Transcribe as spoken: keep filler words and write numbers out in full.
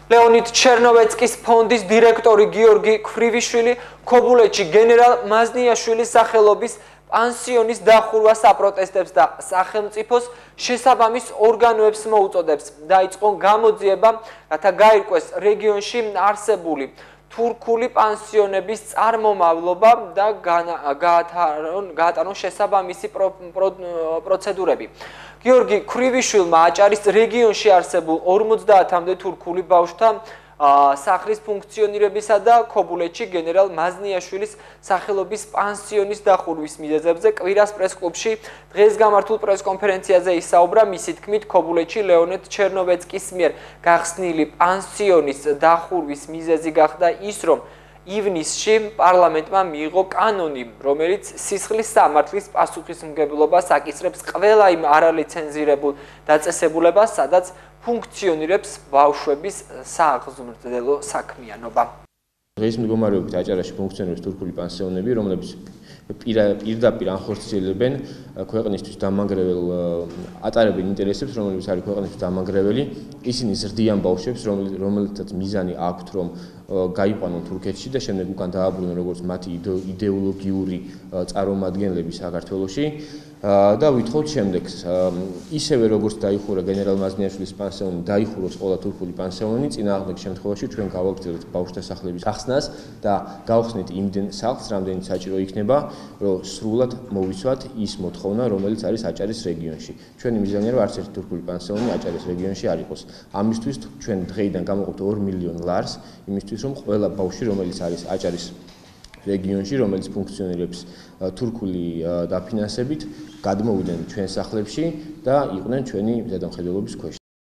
ლეონიდ ჩერნოვეცკის ფონდის დირექტორი გიორგი ქვრივიშვილი ქობულეთში გენერალ მაზნიაშვილის სახელობის პანსიონის დახურვას აპროტესტებს და სახელმწიფოს შესაბამის ორგანოებს მოუწოდებს. დაიწყო გამოძიება, რათა გაირკვეს რეგიონში არსებული თურქული პანსიონების წარმომავლობა და გაატარონ შესაბამისი პროცედურები. გიორგი ქვრივიშვილმა აჭარის რეგიონში არსებულ ორმოცდაათამდე თურქული ბავშვთა სახლის ფუნქციონირებისა და ქობულეთში გენერალ მაზნიაშვილის სახელობის პანსიონის დახურვის მიზეზებზე კვირას პრესკლუბში დღეს გამართულ პრესკონფერენციაზე ისაუბრა. მისი თქმით, ქობულეთში ლეონიდ ჩერნოვეცკის მიერ გახსნილი პანსიონის დახურვის მიზეზი გახდა ის, რომ ივნისში პარლამენტმა მიიღო კანონი, რომელიც სისხლის სამართლის პასუხისმგებლობას აკისრებს ყველა იმ არალიცენზირებულ დაწესებულებას, სადაც ფუნქციონირებს ბავშვების სააღზმრდელო საქმიანობა. დღეს მდგომარეობით აჭარაში ფუნქციონირებს თურქული პანსიონები, რომლებიც პირდაპირ ანხორციელებენ ქვეყნისთვის დამანგრეվել ატარებენ ინტერესებს, რომლებიც არის ქვეყნისთვის დამანგრეველი. ისინი ზრდიან ბავშვებს, რომელთაც მიზანი აქვთ, რომ გაიყვანონ თურქეთში და შემდეგ უკან დააბრუნონ როგორც მათი იდეოლოგიური წარმომადგენლები საქართველოში. და ვითხოვთ შემდეგ ისევე როგორც დაიხურა გენერალ მაზნიაშვილის პანსიონი, დაიხუროს ყველა თურქული პანსიონი. წინააღმდეგ შემთხვევაში ჩვენ გავაგრძელებთ ბავშვთა სახლების გახსნას და გავხსნით იმდენ სახლს, რამდენიც საჭირო იქნება, რომ სრულად მოვიცვათ ის მოთხოვნა, რომელიც არის აჭარის რეგიონში. ჩვენი მიზანია, რომ არც ერთი თურქული პანსიონი აჭარის რეგიონში არ იყოს. ამისთვის ჩვენ დღეიდან გამოვყავთ ორ მილიონ ლარს, იმისთვის რომ ყველა ბავშვი, რომელიც არის აჭარის რეგიონში, რომელიც ფუნქციონირებს თურქული დაფინანსებით, გადმოვიდნენ ჩვენ სახლებში და იყვნენ ჩვენი ზედამხედველობის ქვეშ.